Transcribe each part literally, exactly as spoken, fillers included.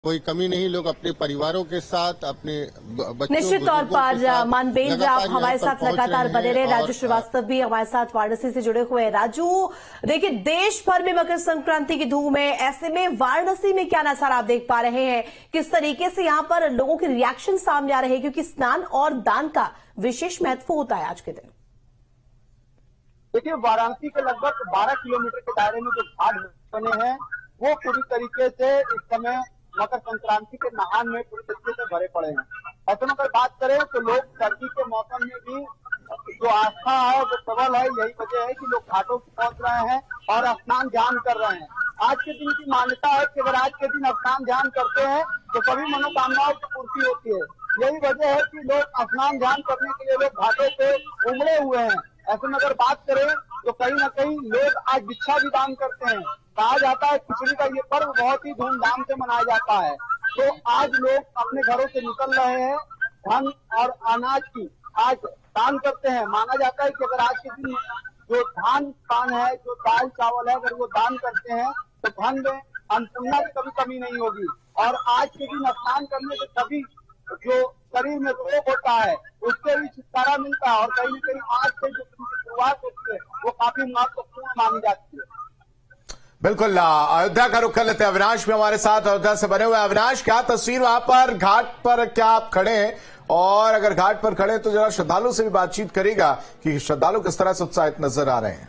कोई कमी नहीं, लोग अपने परिवारों के साथ अपने बच्चों निश्चित तौर पर मानवेंद्र आप हमारे साथ लगातार बने रहे। राजू श्रीवास्तव भी हमारे साथ वाराणसी से जुड़े हुए हैं। राजू, देखिए देश भर में मकर संक्रांति की धूम है, ऐसे में वाराणसी में क्या नजारा आप देख पा रहे हैं? किस तरीके से यहाँ पर लोगों के रिएक्शन सामने आ रहे हैं, क्योंकि स्नान और दान का विशेष महत्व होता है आज के दिन। देखिए, वाराणसी के लगभग बारह किलोमीटर के दायरे में जो घाट बने हैं वो पूरी तरीके से इस समय मकर संक्रांति के नहान में पूरी तरीके से भरे पड़े हैं। ऐसे में अगर बात करें तो लोग सर्दी के मौसम में भी जो आस्था है जो प्रबल है, यही वजह है कि लोग घाटों पर पहुंच रहे हैं और स्नान ध्यान कर रहे हैं। आज के दिन की मान्यता है कि अगर आज के दिन स्नान ध्यान करते हैं तो सभी मनोकामनाओं की पूर्ति होती है। यही वजह है कि लोग स्नान ध्यान करने के लिए लोग घाटों पे उमड़े हुए हैं। ऐसे में अगर बात करें तो कहीं ना कहीं लोग आज भिक्षा भी दान करते हैं। कहा जाता है खिचड़ी का ये पर्व बहुत ही धूमधाम से मनाया जाता है। तो आज लोग अपने घरों से निकल रहे हैं, धन और अनाज की आज दान करते हैं। माना जाता है कि अगर आज के दिन जो धान पान है, जो दाल चावल है, अगर वो दान करते हैं तो धन में अन्नपूर्णा की कभी कमी नहीं होगी। और आज के दिन स्नान करने से सभी जो शरीर में रोग होता है उससे भी छुटकारा मिलता है। और कहीं न कहीं आज से जो शुरुआत होती है वो काफी महत्वपूर्ण मानी जाती है। बिल्कुल, अयोध्या का रुख कर लेते हैं। अविनाश भी हमारे साथ अयोध्या से बने हुए। अविनाश, क्या तस्वीर वहां पर घाट पर, क्या आप खड़े हैं? और अगर घाट पर खड़े तो जरा श्रद्धालुओं से भी बातचीत करेगा कि श्रद्धालु किस तरह से उत्साहित नजर आ रहे हैं।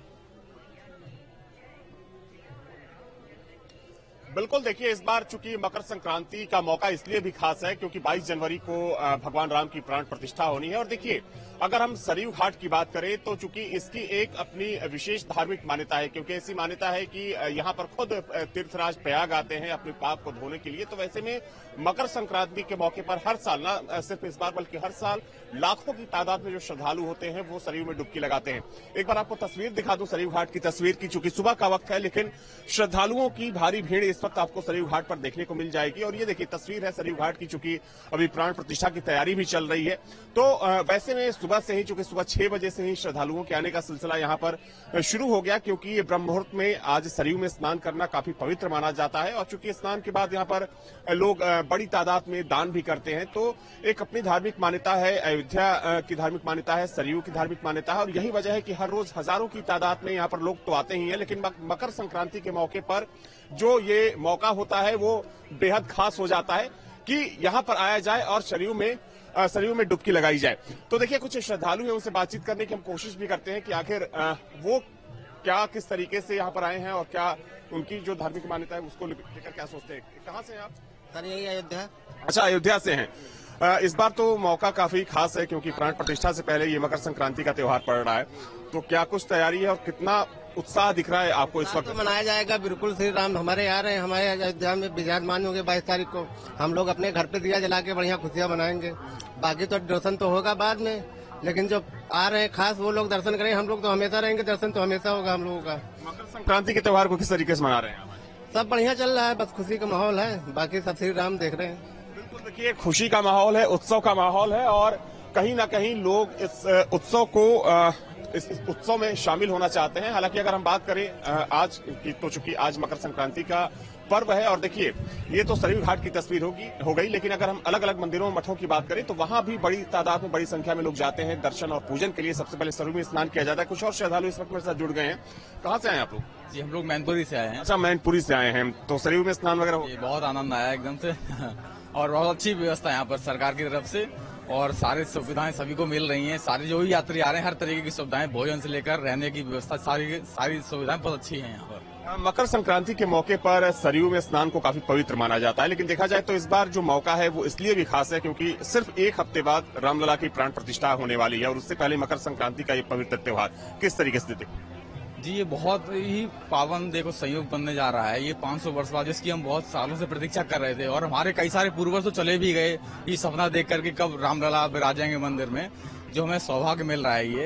बिल्कुल, देखिए इस बार चूंकि मकर संक्रांति का मौका इसलिए भी खास है क्योंकि बाईस जनवरी को भगवान राम की प्राण प्रतिष्ठा होनी है। और देखिए अगर हम सरयू घाट की बात करें तो चूंकि इसकी एक अपनी विशेष धार्मिक मान्यता है, क्योंकि ऐसी मान्यता है कि यहाँ पर खुद तीर्थराज प्रयाग आते हैं अपने पाप को धोने के लिए। तो वैसे में मकर संक्रांति के मौके पर हर साल, न सिर्फ इस बार बल्कि हर साल लाखों की तादाद में जो श्रद्धालु होते हैं वो सरयू में डुबकी लगाते हैं। एक बार आपको तस्वीर दिखा दूं सरयू घाट की तस्वीर की, चूंकि सुबह का वक्त है लेकिन श्रद्धालुओं की भारी भीड़ इस वक्त आपको सरयू घाट पर देखने को मिल जाएगी। और ये देखिए तस्वीर है सरयू घाट की, चूंकि अभी प्राण प्रतिष्ठा की तैयारी भी चल रही है। तो वैसे में सुबह से ही, चूंकि सुबह छह बजे से ही श्रद्धालुओं के आने का सिलसिला यहाँ पर शुरू हो गया, क्योंकि ये ब्रह्म मुहूर्त में आज सरयू में स्नान करना काफी पवित्र माना जाता है। और चूंकि स्नान के बाद यहाँ पर लोग बड़ी तादाद में दान भी करते हैं। तो एक अपनी धार्मिक मान्यता है, अयोध्या की धार्मिक मान्यता है, सरयू की धार्मिक मान्यता है। और यही वजह है कि हर रोज हजारों की तादाद में यहाँ पर लोग तो आते ही हैं, लेकिन मकर संक्रांति के मौके पर जो ये मौका होता है वो बेहद खास हो जाता है कि यहाँ पर आया जाए और सरयू में सरयू में डुबकी लगाई जाए। तो देखिए कुछ श्रद्धालु हैं, उनसे बातचीत करने की हम कोशिश भी करते हैं कि आखिर वो क्या किस तरीके से यहाँ पर आए हैं और क्या उनकी जो धार्मिक मान्यता है उसको लेकर क्या सोचते हैं। कहाँ से हैं आप? सर यही अयोध्या। अच्छा, अयोध्या से हैं। इस बार तो मौका काफी खास है क्योंकि प्राण प्रतिष्ठा से पहले ये मकर संक्रांति का त्योहार पड़ रहा है। तो क्या कुछ तैयारी है और कितना उत्साह दिख रहा है आपको इस वक्त? तो मनाया जाएगा बिल्कुल। श्री राम हमारे आ रहे हैं, हमारे अयोध्या में विराजमान होंगे बाईस तारीख को। हम लोग अपने घर पे दिया जला के बढ़िया खुशियां मनाएंगे। बाकी तो दर्शन तो होगा बाद में, लेकिन जो आ रहे हैं खास वो लोग दर्शन करेंगे। हम लोग तो हमेशा रहेंगे, दर्शन तो हमेशा होगा हम लोगों का। मकर संक्रांति के त्योहार को किस तरीके से मना रहे हैं? सब बढ़िया चल रहा है, बस खुशी का माहौल है, बाकी सब श्री राम देख रहे हैं। बिल्कुल, देखिए खुशी का माहौल है, उत्सव का माहौल है और कहीं ना कहीं लोग इस उत्सव को इस उत्सव में शामिल होना चाहते हैं। हालांकि अगर हम बात करें आज की तो चूंकि आज मकर संक्रांति का पर्व है और देखिए ये तो सरयू घाट की तस्वीर होगी हो गई, लेकिन अगर हम अलग अलग मंदिरों मठों की बात करें तो वहां भी बड़ी तादाद में बड़ी संख्या में लोग जाते हैं दर्शन और पूजन के लिए। सबसे पहले सरयू में स्नान किया जाता है। कुछ और श्रद्धालु इस वक्त मेरे साथ जुड़ गए हैं। कहाँ से आए आप लोग? जी हम लोग मैनपुरी से आए हैं। अच्छा, मैनपुरी से आए हैं। तो सरयू में स्नान वगैरह हो? बहुत आनंद आया एकदम से और बहुत अच्छी व्यवस्था है यहाँ पर सरकार की तरफ से और सारी सुविधाएं सभी को मिल रही हैं। सारे जो भी यात्री आ रहे हैं हर तरीके की सुविधाएं, भोजन से लेकर रहने की व्यवस्था, सारी सारी सुविधाएं बहुत अच्छी हैं यहाँ पर। मकर संक्रांति के मौके पर सरयू में स्नान को काफी पवित्र माना जाता है, लेकिन देखा जाए तो इस बार जो मौका है वो इसलिए भी खास है क्योंकि सिर्फ एक हफ्ते बाद रामलला की प्राण प्रतिष्ठा होने वाली है और उससे पहले मकर संक्रांति का ये पवित्र त्योहार किस तरीके से देखो? जी ये बहुत ही पावन देखो संयोग बनने जा रहा है। ये पाँच सौ वर्ष बाद जिसकी हम बहुत सालों से प्रतीक्षा कर रहे थे और हमारे कई सारे पूर्वज तो चले भी गए ये सपना देख करके कब रामलला विराजेंगे मंदिर में, जो हमें सौभाग्य मिल रहा है ये।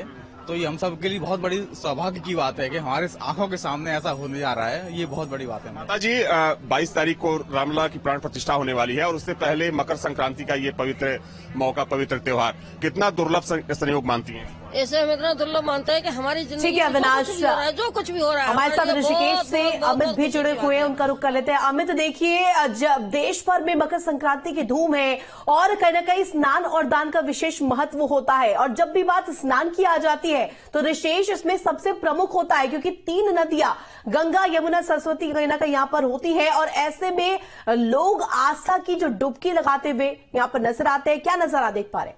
तो ये हम सब के लिए बहुत बड़ी सौभाग्य की बात है कि हमारे आंखों के सामने ऐसा होने जा रहा है। ये बहुत बड़ी बात है। माता जी, बाईस तारीख को रामलला की प्राण प्रतिष्ठा होने वाली है और उससे पहले मकर संक्रांति का ये पवित्र मौका, पवित्र त्योहार कितना दुर्लभ संयोग मानती हैं? ऐसे हम इतना दुर्लभ मानते हैं कि हमारी जिंदगी ठीक है अविनाश, जो कुछ भी हो रहा है हमारे साथ ऋषिकेश से अमित भी जुड़े हुए हैं, उनका रुख कर लेते हैं। अमित, देखिए जब देश भर में मकर संक्रांति की धूम है और कहीं न कहीं स्नान और दान का विशेष महत्व होता है, और जब भी बात स्नान की आ जाती है तो ऋषिकेश इसमें सबसे प्रमुख होता है, क्योंकि तीन नदियां गंगा, यमुना, सरस्वती कहीं ना कहीं यहाँ पर होती है, और ऐसे में लोग आस्था की जो डुबकी लगाते हुए यहाँ पर नजर आते हैं। क्या नजारा देख पा रहे हैं?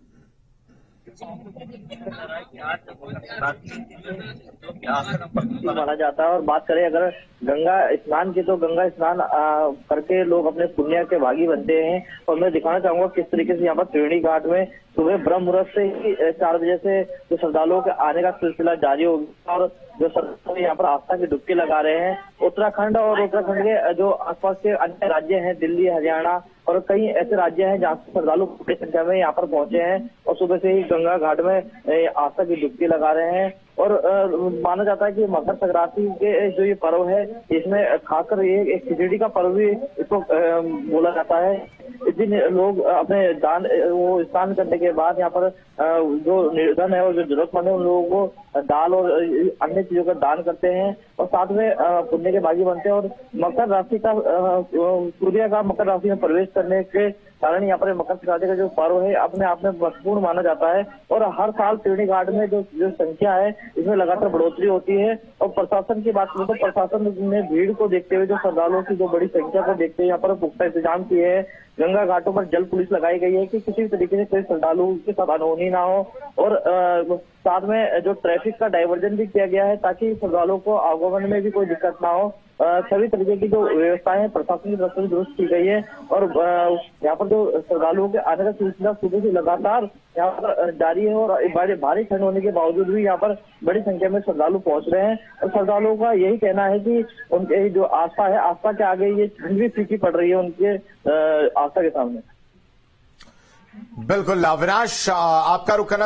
माना जाता है। और बात करें अगर गंगा स्नान की, तो गंगा स्नान करके लोग अपने पुण्य के भागी बनते हैं। और मैं दिखाना चाहूंगा किस तरीके से यहाँ पर त्रिवेणी घाट में सुबह ब्रह्म मुहूर्त से ही चार बजे से जो श्रद्धालुओं के आने का सिलसिला जारी हो गया, और जो श्रद्धालु यहाँ पर आस्था की डुबकी लगा रहे हैं। उत्तराखंड और उत्तराखंड के जो आसपास के अन्य राज्य हैं, दिल्ली, हरियाणा और कई ऐसे राज्य हैं जहाँ से श्रद्धालु बड़ी संख्या में यहाँ पर पहुंचे हैं और सुबह से ही गंगा घाट में आस्था की डुबकी लगा रहे हैं। और आ, माना जाता है कि मकर संक्रांति के जो ये पर्व है, इसमें खासकर ये एक खिचड़ी का पर्व भी इसको बोला जाता है। इस दिन लोग अपने दान, वो स्नान करने के बाद यहाँ पर जो निर्धन है और जो जरूरतमंद है उन लोगों को दाल और अन्य चीजों का दान करते हैं और साथ में पुण्य के भागी बनते हैं। और मकर राशि का, सूर्य का मकर राशि में प्रवेश करने के कारण यहाँ पर मकर संक्रांति का जो पर्व है अपने आप में महत्वपूर्ण माना जाता है। और हर साल त्रिवेणी घाट में जो जो संख्या है इसमें लगातार बढ़ोतरी होती है। और प्रशासन की बात करें तो प्रशासन ने भीड़ को देखते हुए, जो श्रद्धालुओं की जो बड़ी संख्या को देखते हुए यहाँ पर पुख्ता इंतजाम किए हैं। गंगा घाटों पर जल पुलिस लगाई गई है कि किसी भी तरीके से कोई श्रद्धालु के साथ अनहोनी ना हो। और आ, साथ में जो ट्रैफिक का डाइवर्जन भी किया गया है ताकि श्रद्धालुओं को आवागमन में भी कोई दिक्कत ना हो। सभी तरीके की जो व्यवस्थाएं प्रशासन की तरफ से दुरुस्त की गई है। और यहाँ पर जो श्रद्धालुओं के आने का सिलसिला सुबह से लगातार यहाँ पर जारी है। और बड़े भारी ठंड होने के बावजूद भी यहाँ पर बड़ी संख्या में श्रद्धालु पहुंच रहे हैं। और श्रद्धालुओं का यही कहना है कि उनके जो आस्था है, आस्था के आगे ये ठंड भी फीकी पड़ रही है उनके आस्था के सामने। बिल्कुल अविनाश, आपका रुख करना